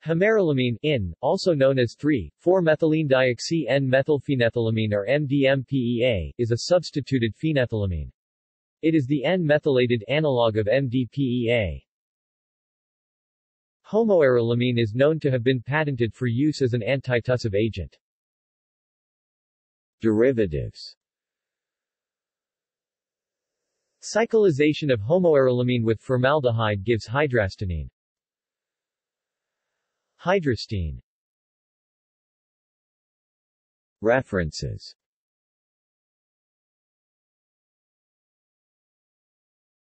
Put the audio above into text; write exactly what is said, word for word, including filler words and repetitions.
Hemerolamine in, also known as three four methylenedioxymethylphenethylamine or M D M P E A, is a substituted phenethylamine. It is the N-methylated analog of M D P E A. Homoarylamine is known to have been patented for use as an antitussive agent. Derivatives. Cyclization of homoarylamine with formaldehyde gives hydrastenine. Hydrastine. References.